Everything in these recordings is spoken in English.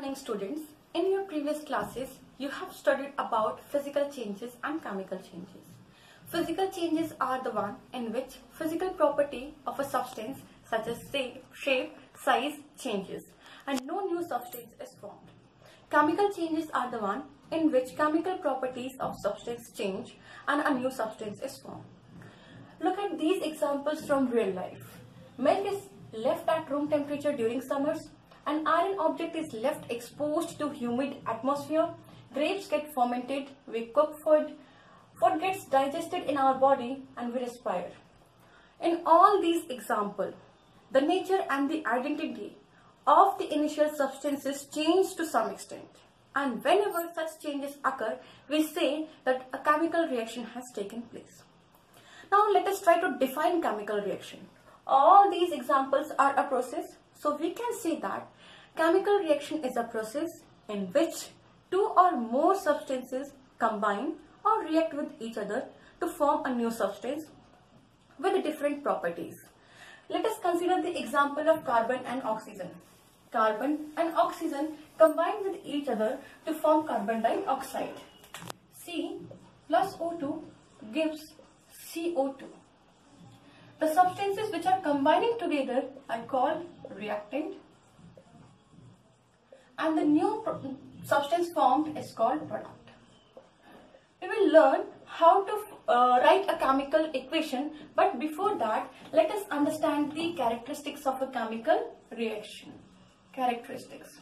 morning, students. In your previous classes, you have studied about physical changes and chemical changes. Physical changes are the one in which physical property of a substance such as shape, size changes and no new substance is formed. Chemical changes are the one in which chemical properties of substance change and a new substance is formed. Look at these examples from real life. Milk is left at room temperature during summers. An iron object is left exposed to humid atmosphere. Grapes get fermented. We cook food. Food gets digested in our body and we respire. In all these examples, the nature and the identity of the initial substances change to some extent. And whenever such changes occur, we say that a chemical reaction has taken place. Now let us try to define chemical reaction. All these examples are a process. So we can say that chemical reaction is a process in which two or more substances combine or react with each other to form a new substance with different properties. Let us consider the example of carbon and oxygen. Carbon and oxygen combine with each other to form carbon dioxide. C plus O2 gives CO2. The substances which are combining together are called reactant and the new substance formed is called product. We will learn how to write a chemical equation, but before that let us understand the characteristics of a chemical reaction. Characteristics.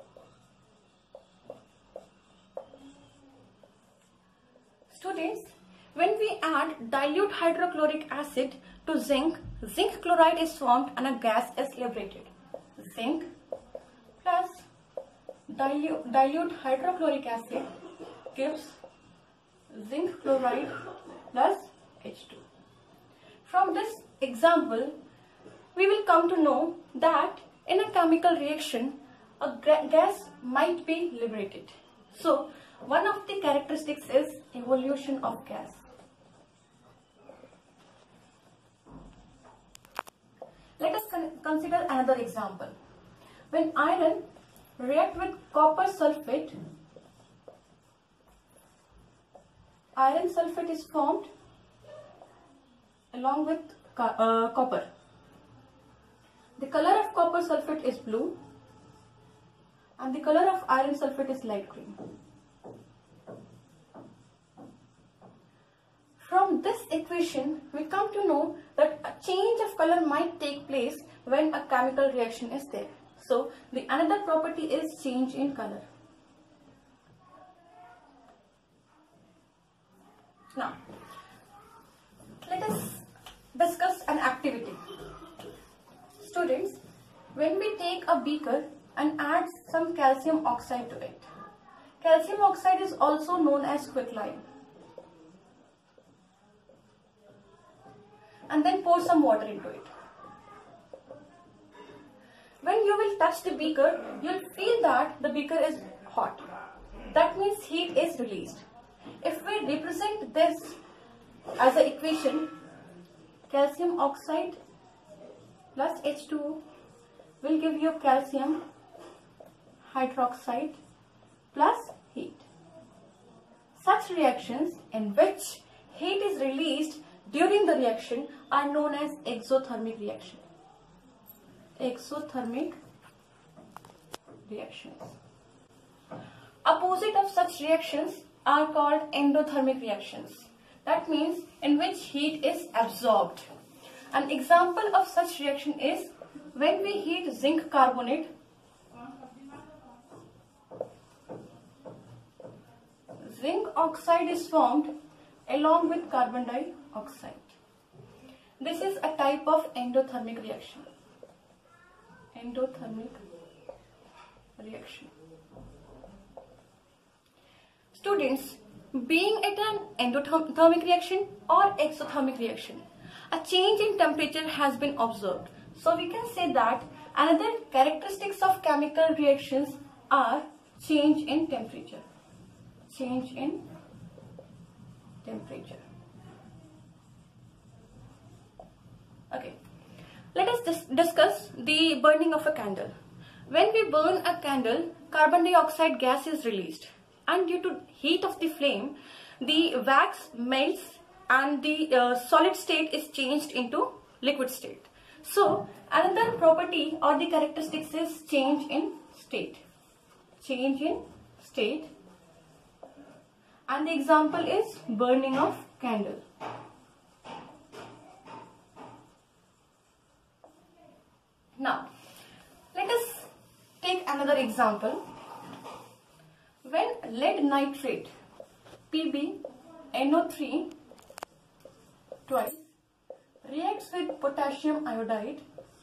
Students, when we add dilute hydrochloric acid to zinc, zinc chloride is formed and a gas is liberated. Zinc plus dilute hydrochloric acid gives zinc chloride plus H2. From this example, we will come to know that in a chemical reaction, a gas might be liberated. So, one of the characteristics is evolution of gas. Let us consider another example. When iron reacts with copper sulfate, iron sulfate is formed along with copper. The color of copper sulfate is blue and the color of iron sulfate is light green. From this equation, we come to know that a change of color might take place when a chemical reaction is there. So, the another property is change in color. Now, let us discuss an activity. Students, when we take a beaker and add some calcium oxide to it, calcium oxide is also known as quicklime, and then pour some water into it. When you will touch the beaker, you will feel that the beaker is hot. That means heat is released. If we represent this as an equation, calcium oxide plus H2 will give you calcium hydroxide plus heat. Such reactions in which heat is released during the reaction are known as exothermic reaction. Exothermic reactions. Opposite of such reactions are called endothermic reactions. That means in which heat is absorbed. An example of such reaction is when we heat zinc carbonate. Zinc oxide is formed along with carbon dioxide. This is a type of endothermic reaction. Endothermic reaction. Students, being it an endothermic reaction or exothermic reaction, a change in temperature has been observed. So we can say that another characteristics of chemical reactions are change in temperature. Change in temperature. Okay. Let us discuss the burning of a candle. When we burn a candle, carbon dioxide gas is released, and due to heat of the flame, the wax melts and the solid state is changed into liquid state. So another property or the characteristics is change in state. Change in state, and the example is burning of candle. Now let us take another example. When lead nitrate PbNO3 twice reacts with potassium iodide,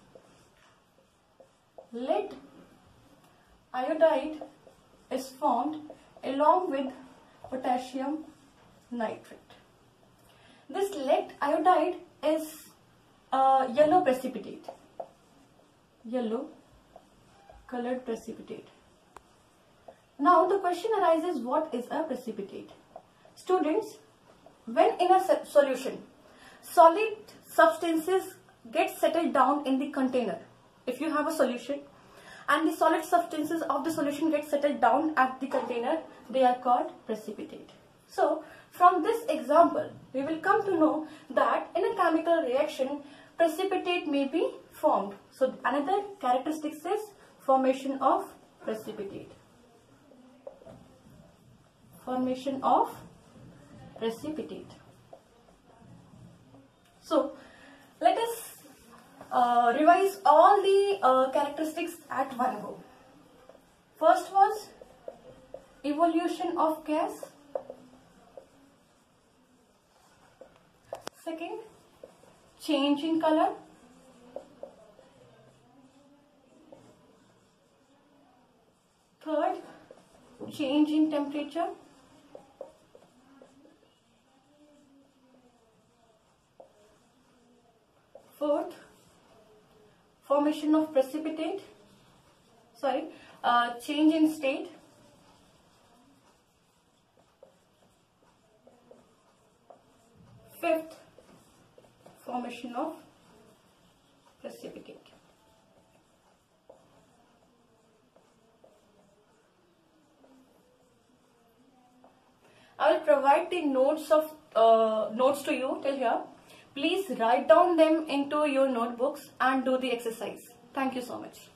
lead iodide is formed along with potassium nitrate. This lead iodide is a yellow precipitate, yellow colored precipitate. Now the question arises, what is a precipitate? Students, when in a solution, solid substances get settled down in the container. If you have a solution and the solid substances of the solution get settled down at the container, they are called precipitate. So from this example, we will come to know that in a chemical reaction, precipitate may be formed. So another characteristic is formation of precipitate. Formation of precipitate. So let us revise all the characteristics at one go. First was evolution of gas. Second, change in color. Third, change in temperature. Fourth, formation of precipitate. Change in state. Fifth, formation of precipitate. I will provide the notes to you till here. Please write down them into your notebooks and do the exercise. Thank you so much.